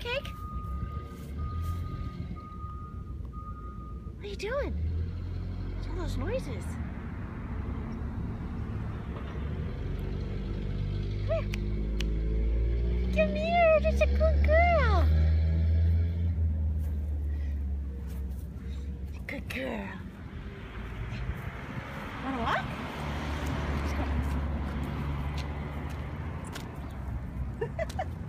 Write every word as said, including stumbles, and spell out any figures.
cupcake? What are you doing? What's all those noises? Come here. Come here, that's a good girl. Good girl. Wanna walk? Let's go.